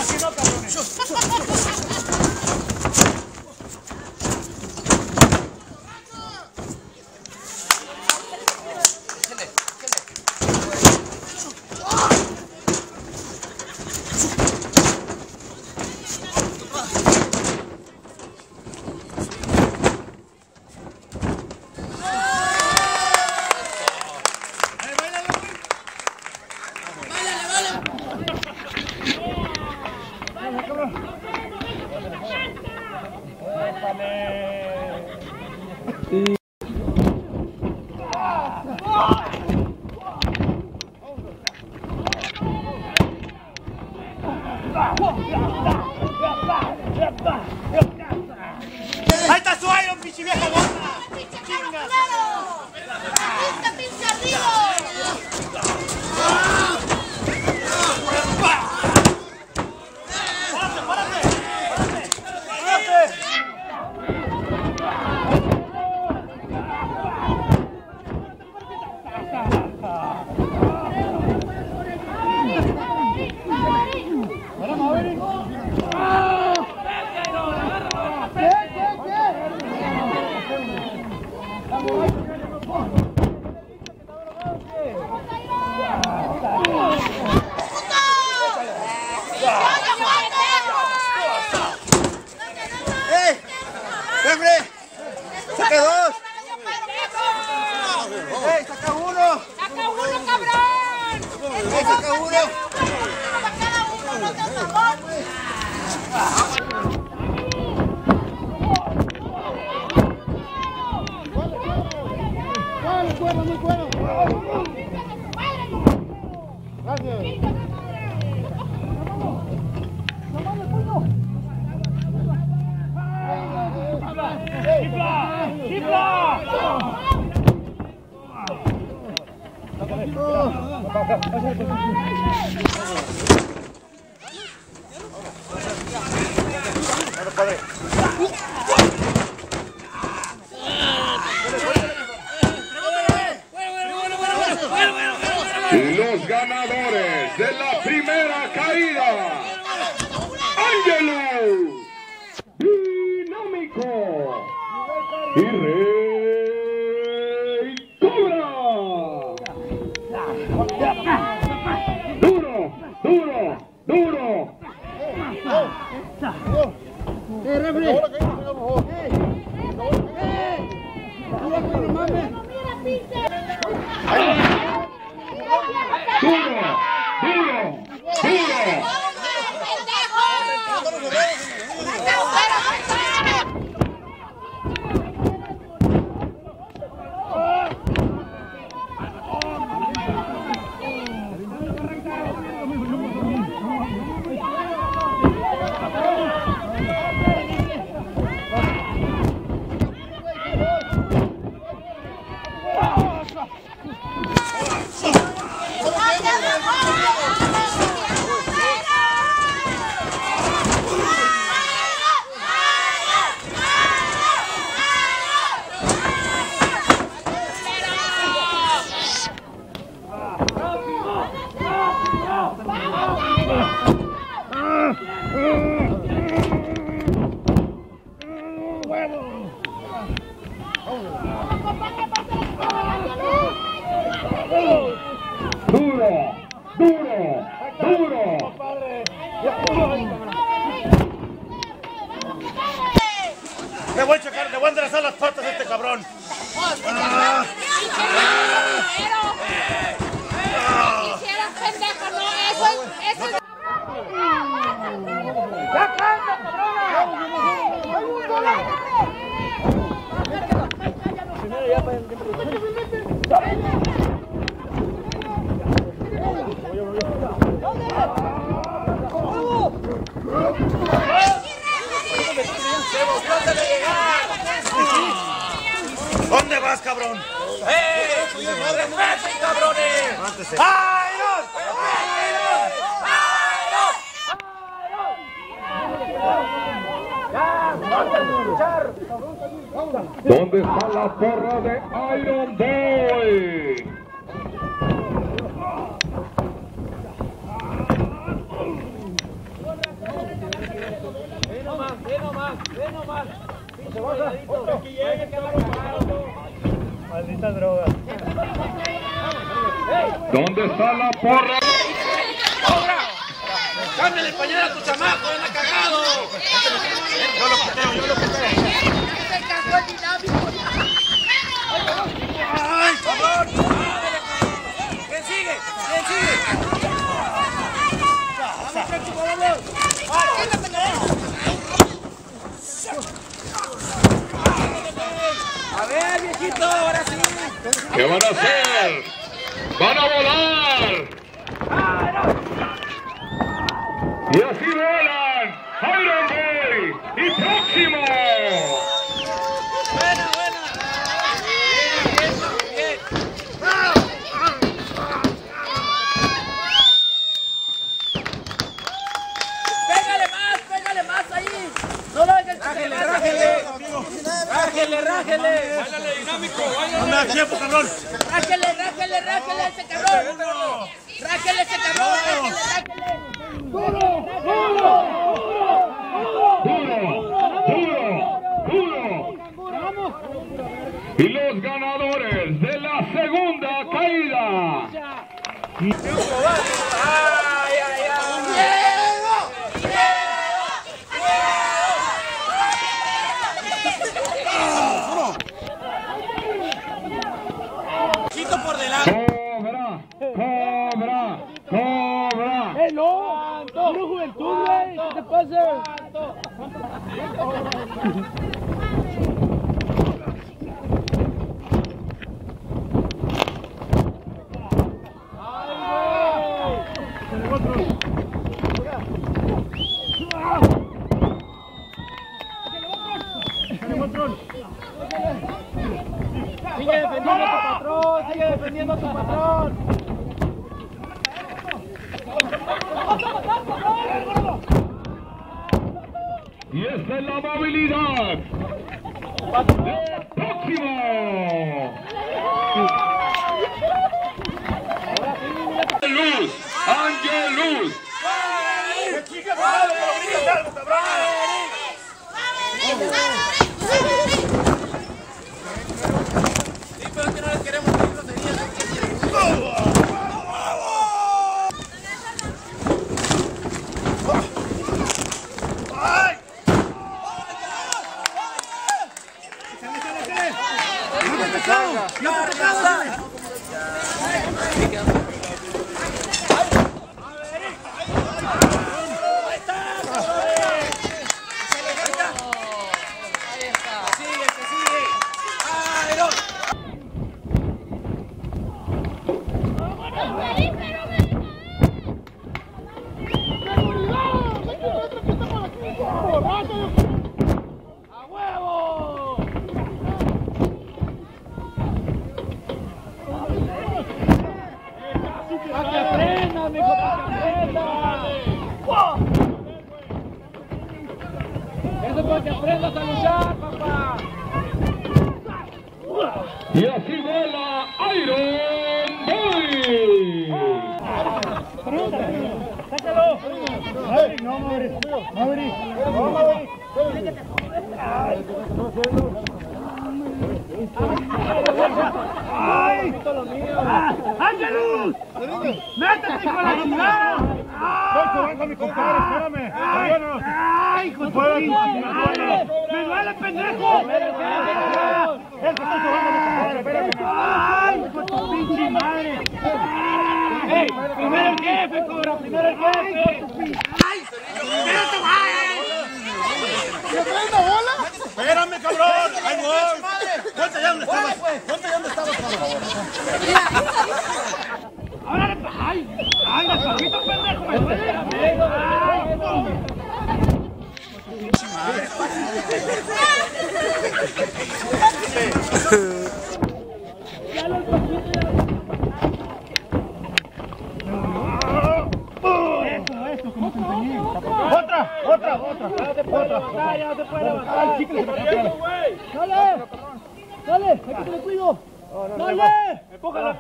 Así no, cabrones. ¡Ahí está su Iron, pinche vieja gorda! ¡Chingas! ¡Pinche arriba! ¡Saca dos! ¡Ey, saca uno! ¡Saca uno, cabrón! ¡Ey, saca uno! ¡Para cada uno, no te cabrón! ¡Muy bueno, muy bueno! ¡Gracias! ¡Chifla! ¡Chifla! Los ganadores de la primera caída, Ángelus Dinámico y Rey Cobra. Duro, duro, duro. Duro, duro, duro. Duro, duro, duro. Le voy a checar, le voy a enderezar las patas a este cabrón. Hicieron pendejo, no, eso es... ¡Ya canta, cabrona! ¿Dónde vas, cabrón? ¡Respeten, cabrones! ¡Mántese! ¡Iron! ¿Dónde está la porra de Iron Boy? Maldita droga. ¿Dónde está la porra? ¡Cámbiale el pañal a tu chamaco! ¡Anda cagado! Yo lo quiteo. Se cagó el dinámico. ¡Ay, cabrón! ¿Quién sigue? ¿Quién sigue? A ver, viejito, ahora sí. ¿Qué van a hacer? ¡Van a volar! Y así volan Iron Boy y Próximo. Buena, buena. Bien, bien, pégale más ahí. No lo dejes. Rájele. ¡Báilale dinámico! ¡No me da tiempo, cabrón! Rájele ese cabrón. Rájele ese cabrón. Duro. Y los ganadores de la segunda caída. Quito por delante. Cobra. ¡No! ¡Puro juventud, güey! ¿Qué te pasa? Sigue defendiendo a tu patrón. Y esta es la movilidad del Próximo. Angelus. ¡Que chique, cabrón! ¡Que algo, cabrón! Sí, pero es que no les queremos decir groserías. ¡Ay! ¡No te casas! Y así vuela Iron Boy. ¡Sácalo! ¡Maverick! ¡Ay! ¡Ángelus! ¡Métete con la chingada! ¡Voy con mi compadre! ¡Espérame! ¡Ay, hijo de tu madre! ¡Me duele, pendejo! ¡Es que estoy sobando mi compadre! ¡Espérame! ¡Ay, hijo de tu pinche madre! ¡Ey! ¡Primero el jefe, cobra! ¡Primero el jefe! ¡Ay! ¡Espérate, ¿me traes la bola? ¡Espérame, cabrón! ¡Ahí voy! ¡Ponte allá donde estabas! ¡Ponte allá donde estabas, por favor! ¡Ahora! ¡Ay! ¡Ay, despacito, pendejo! ¡Me duele! ¡Ay! ¡Pinche madre! Esto, como te enseñé. Otra. Ya te puede levantar. Ay, chicle, se me cayó. Dale, aquí te lo cuido. Dale. Empújalo.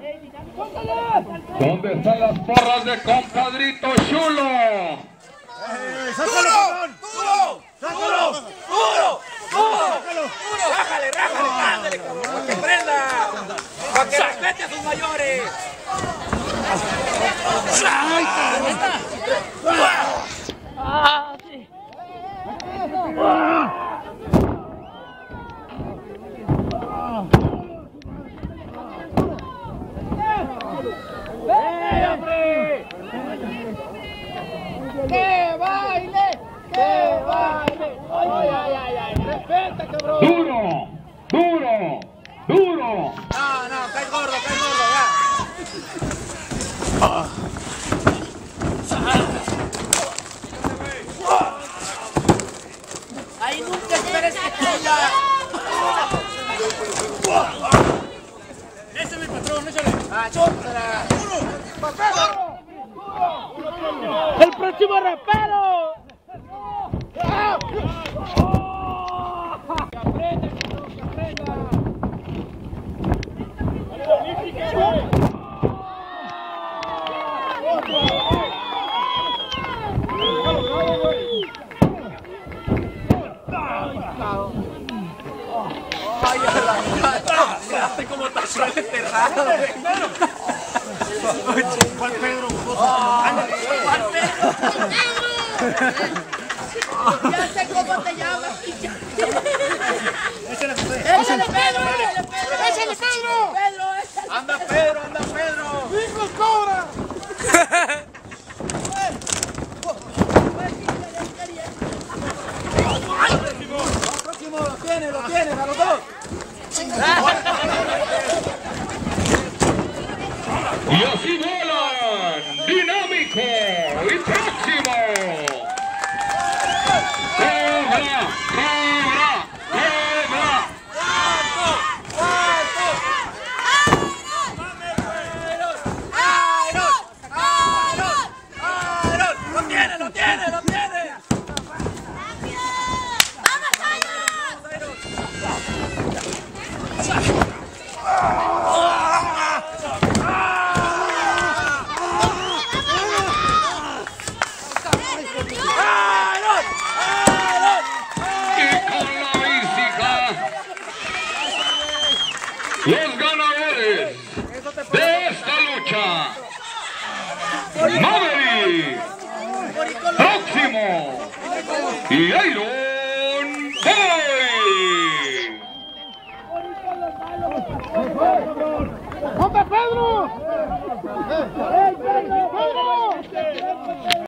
¿Dónde están las porras de compadrito chulo? ¡Ándale, sácalo, cabrón! ¡Duro! ¡Sácalo! ¡Duro! ¡Duro! ¡Sácalo! ¡Duro! ¡Rájale, rájale! ¡Ándale, cabrón! ¡Para que prenda! ¡Para que respete a sus mayores! ¡Ay, Ah, sí. ¡Que baile! ¡Que baile! ¡Ay, ay, ay, ay! ¡Respeta, cabrón! Duro, duro, duro. No, cae gordo, ya. Ahí nunca esperes que caiga. ¡Ese es mi patrón, échale! ¡Ah, chúpala! ¡El próximo rapero! ¡Ay, a la madre! ¡Miraste cómo está suave enterrado, güey! ¿Cuál Pedro? ¿Cuál Pedro? Ya sé cómo te llamas. Échale, José. ¡Échale, Pedro! ¡Échale, Pedro! ¡Pedro, échale! ¡Anda, Pedro! ¡Anda, Pedro! ¡Hijo cobra! ¡Próximo! ¡Lo tienes! ¡A los dos! Y así volan, dinámico y próximo. Cobra, cobra, cobra. ¡Lo tiene! ¡Lo tiene! Los ganadores de esta lucha, Maverick, Próximo y Iron Boy. ¡Hombre, Pedro! ¡Ey, Pedro! ¡Pedro!